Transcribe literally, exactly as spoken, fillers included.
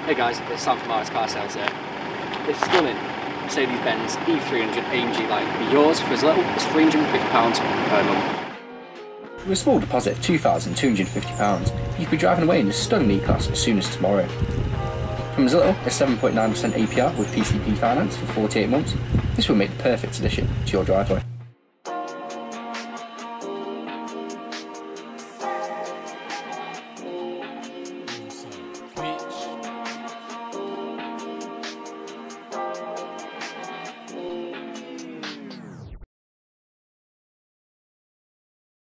Hey guys, it's Sam from Car Sales here. This stunning Mercedes-Benz E three hundred A M G line can be yours for as little as three hundred and fifty pounds per month. With a small deposit of two thousand two hundred and fifty pounds, you could be driving away in this stunning E-Class as soon as tomorrow. From as little as seven point nine percent A P R with P C P finance for forty-eight months, this will make the perfect addition to your driveway.